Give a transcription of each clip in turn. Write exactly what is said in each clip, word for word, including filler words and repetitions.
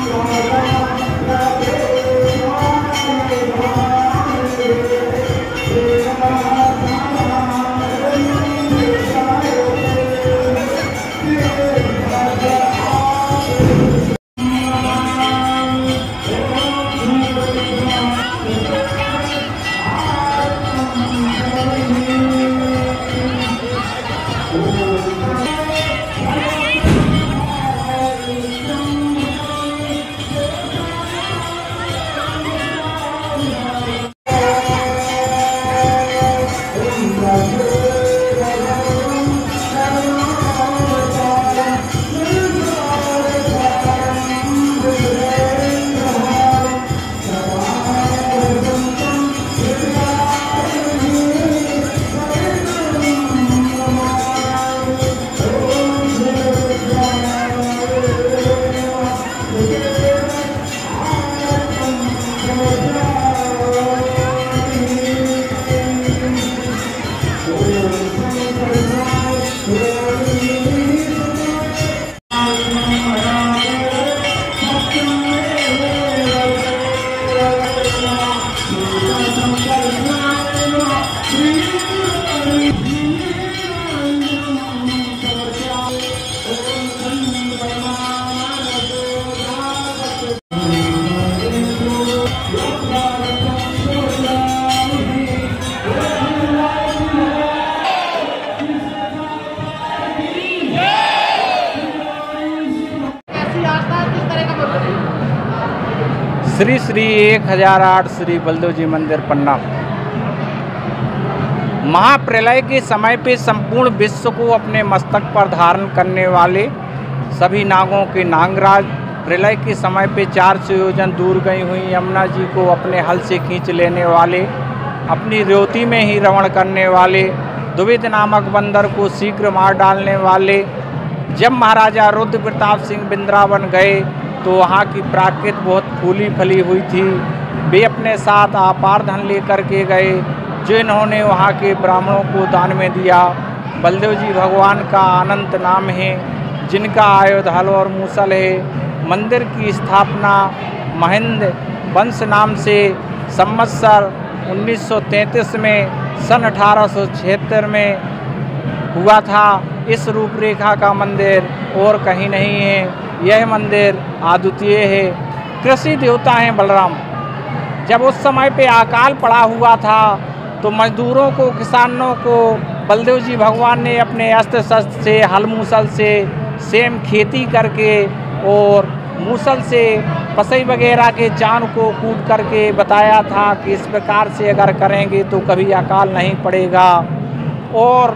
श्री श्री एक हजार आठ श्री बलदेव जी मंदिर पन्ना। महाप्रलय के समय पे संपूर्ण विश्व को अपने मस्तक पर धारण करने वाले सभी नागों के नागराज प्रलय के समय पे चार सौ योजन दूर गई हुई यमुना जी को अपने हल से खींच लेने वाले, अपनी रेवती में ही रवण करने वाले, द्विविध नामक बंदर को शीघ्र मार डालने वाले। जब महाराजा रुद्र प्रताप सिंह वृंदावन गए तो वहाँ की प्राकृति बहुत फूली फली हुई थी। वे अपने साथ अपार धन लेकर के गए जो इन्होंने वहाँ के ब्राह्मणों को दान में दिया। बलदेव जी भगवान का अनंत नाम है, जिनका आयुध हल और मूसल है। मंदिर की स्थापना महेंद्र वंश नाम से संवत्सर उन्नीस सौ तैंतीस में सन अठारह सौ छिहत्तर में हुआ था। इस रूपरेखा का मंदिर और कहीं नहीं है। यह मंदिर अद्वितीय है। कृषि देवता हैं बलराम। जब उस समय पे अकाल पड़ा हुआ था तो मजदूरों को, किसानों को बलदेव जी भगवान ने अपने अस्त्र शस्त्र से, हल मूसल से सेम खेती करके और मूसल से पसई वगैरह के चांद को कूट करके बताया था कि इस प्रकार से अगर करेंगे तो कभी अकाल नहीं पड़ेगा। और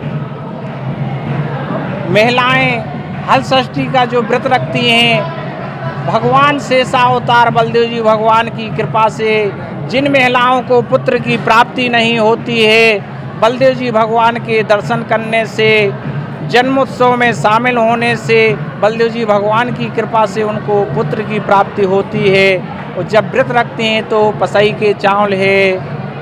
महिलाएं हल षष्ठी का जो व्रत रखती हैं, भगवान शेषावतार बलदेव जी भगवान की कृपा से जिन महिलाओं को पुत्र की प्राप्ति नहीं होती है, बलदेव जी भगवान के दर्शन करने से, जन्मोत्सव में शामिल होने से बलदेव जी भगवान की कृपा से उनको पुत्र की प्राप्ति होती है। और जब व्रत रखते हैं तो पसई के चावल है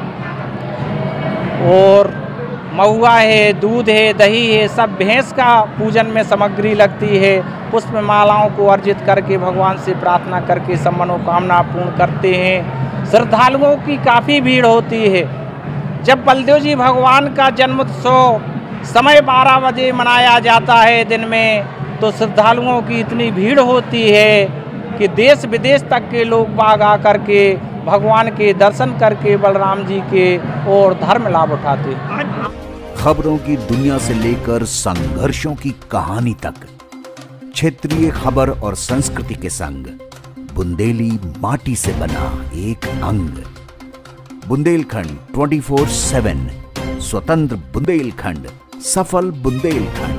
और महुआ है, दूध है, दही है, सब भैंस का पूजन में सामग्री लगती है। पुष्प मालाओं को अर्जित करके भगवान से प्रार्थना करके सब मनोकामना पूर्ण करते हैं। श्रद्धालुओं की काफ़ी भीड़ होती है। जब बलदेव जी भगवान का जन्मोत्सव समय बारह बजे मनाया जाता है दिन में, तो श्रद्धालुओं की इतनी भीड़ होती है कि देश विदेश तक के लोग बाग आकर के भगवान के दर्शन करके बलराम जी के और धर्म लाभ उठाते हैं। खबरों की दुनिया से लेकर संघर्षों की कहानी तक, क्षेत्रीय खबर और संस्कृति के संग बुंदेली माटी से बना एक अंग। बुंदेलखंड चौबीस सात, स्वतंत्र बुंदेलखंड, सफल बुंदेलखंड।